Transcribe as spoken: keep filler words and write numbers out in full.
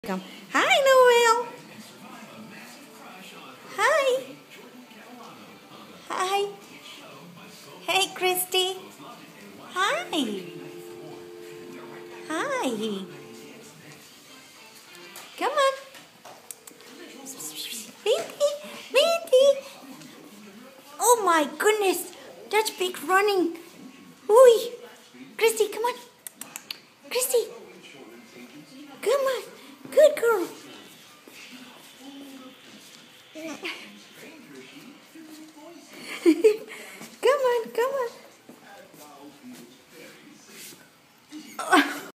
Come. Hi, Noel. Hi. Hi. Hey, Christy. Hi. Hi. Come on. Baby. Baby. Oh my goodness. That's big running. Oi. Christy, come on. Christy. Come on. Good girl.